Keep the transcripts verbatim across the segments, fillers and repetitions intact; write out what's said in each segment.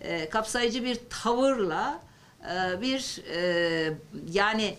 e, kapsayıcı bir tavırla e, bir e, yani e,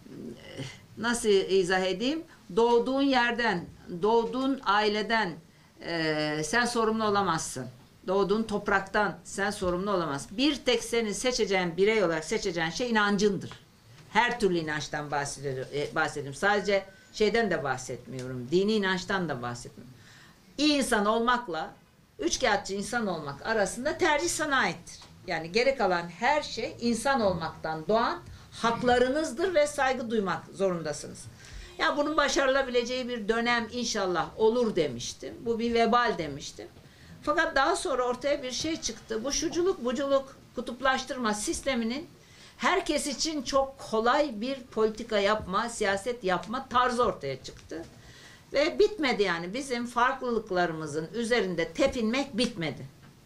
nasıl izah edeyim, doğduğun yerden, doğduğun aileden e, sen sorumlu olamazsın. Doğduğun topraktan sen sorumlu olamazsın. Bir tek senin seçeceğin, birey olarak seçeceğin şey inancındır. Her türlü inançtan bahsediyorum. E, bahsediyorum. Sadece şeyden de bahsetmiyorum. Dini inançtan da bahsetmiyorum. İyi insan olmakla üçkağıtçı insan olmak arasında tercih sana aittir. Yani geri kalan her şey insan olmaktan doğan haklarınızdır ve saygı duymak zorundasınız. Ya yani bunun başarılabileceği bir dönem inşallah olur demiştim. Bu bir vebal demiştim. Fakat daha sonra ortaya bir şey çıktı. Bu şuculuk buculuk kutuplaştırma sisteminin herkes için çok kolay bir politika yapma, siyaset yapma tarzı ortaya çıktı. Ve bitmedi yani. Bizim farklılıklarımızın üzerinde tepinmek bitmedi.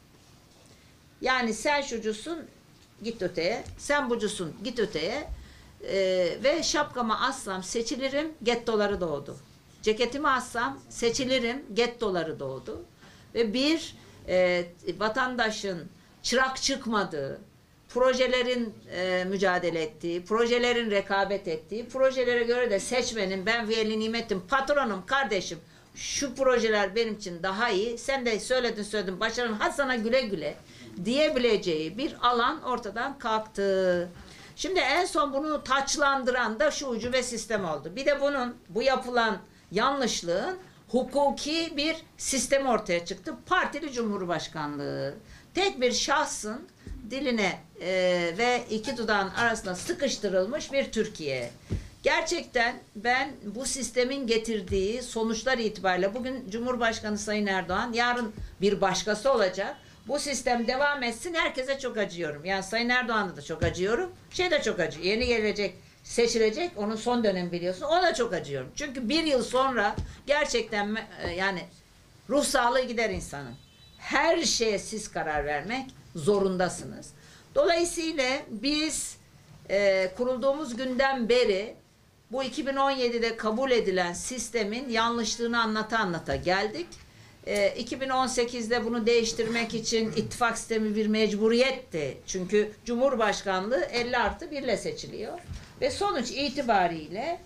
Yani sen şucusun, git öteye. Sen bucusun, git öteye. Ee, ve şapkamı assam seçilirim, gettoları doğdu. Ceketimi assam seçilirim, gettoları doğdu. Ve bir e, vatandaşın çırak çıkmadığı, projelerin e, mücadele ettiği, projelerin rekabet ettiği, projelere göre de seçmenin, ben veli nimetim, patronum, kardeşim, şu projeler benim için daha iyi, sen de söyledin söyledin, başarın, hadi sana güle güle diyebileceği bir alan ortadan kalktı. Şimdi en son bunu taçlandıran da şu ucube sistem oldu. Bir de bunun, bu yapılan yanlışlığın hukuki bir sistem ortaya çıktı. Partili Cumhurbaşkanlığı. Tek bir şahsın diline e, ve iki dudağın arasında sıkıştırılmış bir Türkiye. Gerçekten ben bu sistemin getirdiği sonuçlar itibariyle bugün Cumhurbaşkanı Sayın Erdoğan, yarın bir başkası olacak. Bu sistem devam etsin, herkese çok acıyorum. Yani Sayın Erdoğan'a da çok acıyorum. Şey de çok acıyor. Yeni gelecek, seçilecek, onun son dönemi biliyorsun. Ona çok acıyorum. Çünkü bir yıl sonra gerçekten yani ruh sağlığı gider insanın. Her şeye siz karar vermek zorundasınız. Dolayısıyla biz e, kurulduğumuz günden beri bu iki bin on yedide kabul edilen sistemin yanlışlığını anlata anlata geldik. E, iki bin on sekizde bunu değiştirmek için ittifak sistemi bir mecburiyetti. Çünkü Cumhurbaşkanlığı elli artı bir ile seçiliyor. Ve sonuç itibariyle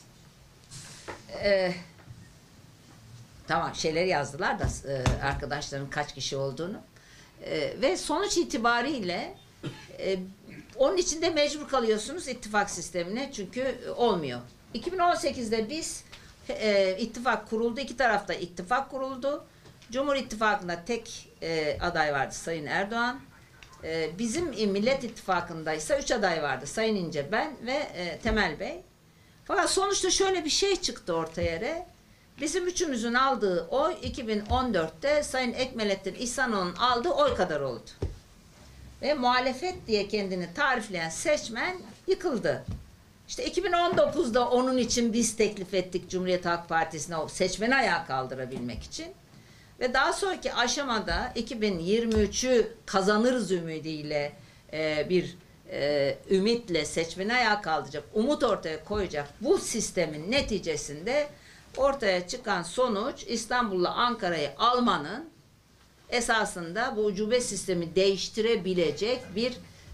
e, tamam şeyleri yazdılar da e, arkadaşların kaç kişi olduğunu e, ve sonuç itibariyle e, onun içinde mecbur kalıyorsunuz ittifak sistemine, çünkü olmuyor. iki bin on sekizde biz e, ittifak kuruldu, iki tarafta ittifak kuruldu. Cumhur İttifakı'nda tek e, aday vardı, Sayın Erdoğan. E, bizim Millet İttifakı'ndaysa üç aday vardı, Sayın İnce, ben ve e, Temel Bey. Fakat sonuçta şöyle bir şey çıktı ortaya. Bizim üçümüzün aldığı oy iki bin on dörtte Sayın Ekmelettin İhsanoğlu'nun aldığı oy kadar oldu. Ve muhalefet diye kendini tarifleyen seçmen yıkıldı. İşte iki bin on dokuzda onun için biz teklif ettik Cumhuriyet Halk Partisi'ne, o seçmeni ayağa kaldırabilmek için. Ve daha sonraki aşamada iki bin yirmi üçü kazanırız ümidiyle e, bir e, ümitle seçmeni ayağa kaldıracak, umut ortaya koyacak bu sistemin neticesinde ortaya çıkan sonuç İstanbul'la Ankara'yı almanın esasında bu ucube sistemi değiştirebilecek bir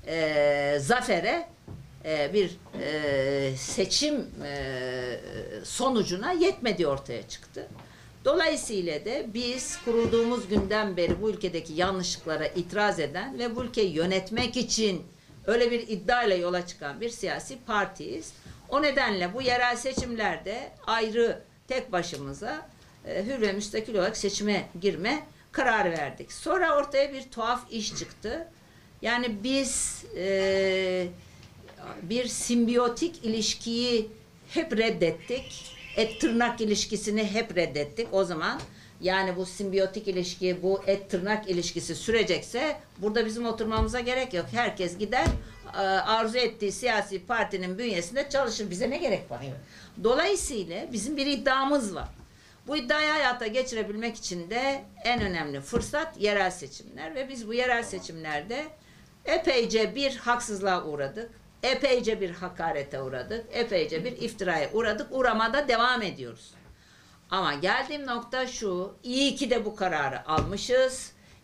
e, zafere, e, bir e, seçim e, sonucuna yetmediği ortaya çıktı. Dolayısıyla da biz kurulduğumuz günden beri bu ülkedeki yanlışlıklara itiraz eden ve bu ülkeyi yönetmek için öyle bir iddiayla yola çıkan bir siyasi partiyiz. O nedenle bu yerel seçimlerde ayrı, tek başımıza e, hür ve müstakil olarak seçime girme kararı verdik. Sonra ortaya bir tuhaf iş çıktı. Yani biz e, bir simbiyotik ilişkiyi hep reddettik. Et tırnak ilişkisini hep reddettik. O zaman yani bu simbiyotik ilişki, bu et tırnak ilişkisi sürecekse burada bizim oturmamıza gerek yok. Herkes gider arzu ettiği siyasi partinin bünyesinde çalışır. Bize ne gerek var? Dolayısıyla bizim bir iddiamız var. Bu iddiayı hayata geçirebilmek için de en önemli fırsat yerel seçimler ve biz bu yerel seçimlerde epeyce bir haksızlığa uğradık. Epeyce bir hakarete uğradık. Epeyce bir iftiraya uğradık. Uğramada devam ediyoruz. Ama geldiğim nokta şu. İyi ki de bu kararı almışız.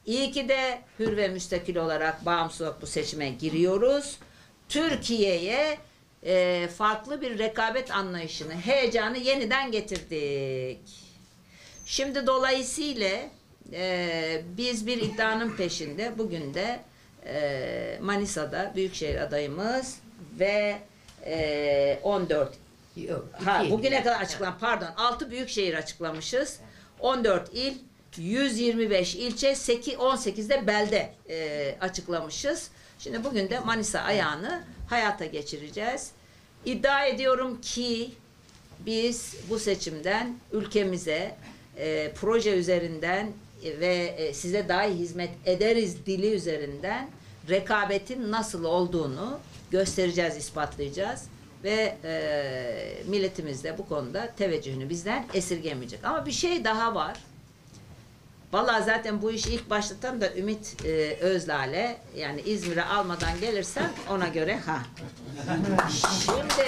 İyi ki de hür ve müstakil olarak bağımsız olarak bu seçime giriyoruz. Türkiye'ye e, farklı bir rekabet anlayışını, heyecanı yeniden getirdik. Şimdi dolayısıyla e, biz bir iddianın peşinde. Bugün de e, Manisa'da Büyükşehir adayımız ve e, on dört Yok, ha, iki. bugüne kadar açıklan pardon altı büyükşehir açıklamışız. on dört il, yüz yirmi beş ilçe, on sekizde belde e, açıklamışız. Şimdi bugün de Manisa ayağını hayata geçireceğiz. İddia ediyorum ki biz bu seçimden ülkemize e, proje üzerinden ve e, size daha iyi hizmet ederiz dili üzerinden rekabetin nasıl olduğunu göstereceğiz, ispatlayacağız ve e, milletimiz de bu konuda teveccühünü bizden esirgemeyecek. Ama bir şey daha var. Vallahi zaten bu işi ilk başlatan da Ümit e, Özlale, yani İzmir'e almadan gelirsen ona göre ha. Şimdi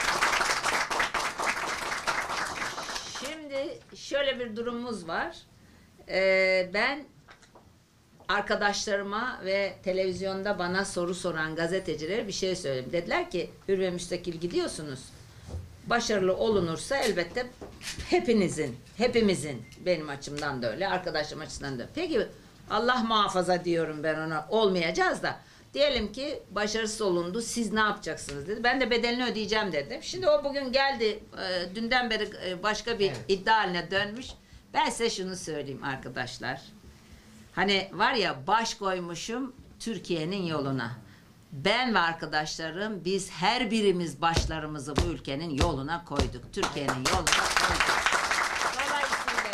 Şimdi şöyle bir durumumuz var. Ee, ben arkadaşlarıma ve televizyonda bana soru soran gazetecilere bir şey söyledim. Dediler ki hür ve müstakil gidiyorsunuz. Başarılı olunursa elbette hepinizin, hepimizin, benim açımdan da öyle, arkadaşım açısından da öyle. Peki Allah muhafaza diyorum ben ona, olmayacağız da. Diyelim ki başarısız olundu, siz ne yapacaksınız dedi. Ben de bedelini ödeyeceğim dedim. Şimdi o bugün geldi, e, dünden beri e, başka bir Evet. iddia haline dönmüş. Ben size şunu söyleyeyim arkadaşlar. Hani var ya, baş koymuşum Türkiye'nin yoluna. Ben ve arkadaşlarım, biz her birimiz başlarımızı bu ülkenin yoluna koyduk. Türkiye'nin yoluna koyduk. Dolayısıyla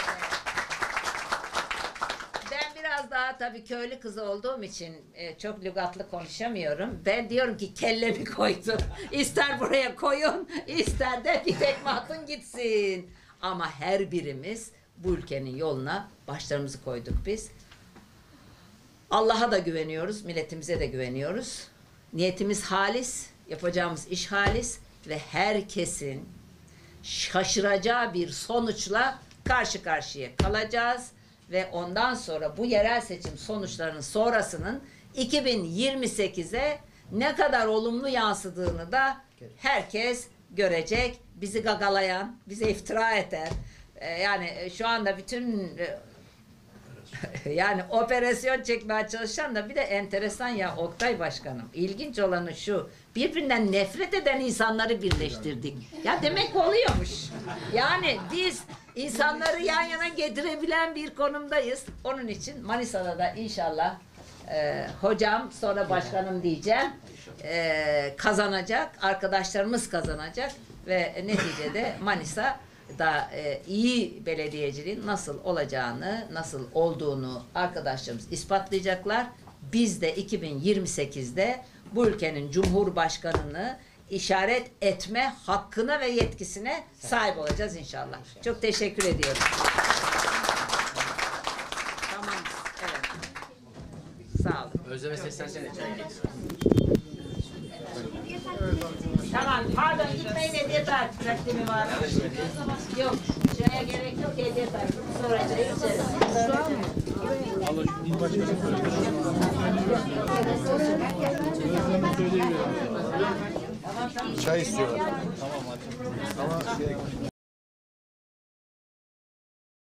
ben biraz daha tabii köylü kızı olduğum için e, çok lügatlı konuşamıyorum. Ben diyorum ki kellemi koydum. İster buraya koyun, ister de bir tekme atın gitsin. Ama her birimiz bu ülkenin yoluna başlarımızı koyduk biz. Allah'a da güveniyoruz, milletimize de güveniyoruz. Niyetimiz halis, yapacağımız iş halis ve herkesin şaşıracağı bir sonuçla karşı karşıya kalacağız ve ondan sonra bu yerel seçim sonuçlarının sonrasının iki bin yirmi sekize ne kadar olumlu yansıdığını da herkes görecek. Bizi gagalayan, bize iftira eden, yani şu anda bütün yani operasyon çekmeye çalışan da bir de enteresan ya Oktay Başkanım. İlginç olanı şu. Birbirinden nefret eden insanları birleştirdik. Ya demek oluyormuş. Yani biz insanları yan yana getirebilen bir konumdayız. Onun için Manisa'da da inşallah e, hocam sonra başkanım diyeceğim e, kazanacak. Arkadaşlarımız kazanacak ve neticede Manisa da e, iyi belediyeciliğin nasıl olacağını, nasıl olduğunu arkadaşlarımız ispatlayacaklar. Biz de iki bin yirmi sekizde bu ülkenin Cumhurbaşkanını işaret etme hakkına ve yetkisine sahip olacağız inşallah. Çok teşekkür ediyorum. Tamam. Evet. Sağ olun. Özleme seslensene çay getir. Tamam, pardon gitmeyin, hediye takdimi var. Yok, şuraya gerek yok, hediye takdimi. Sonra da içeriz. Şu an mı? Çay istiyorlar. Tamam hadi. Ama şey...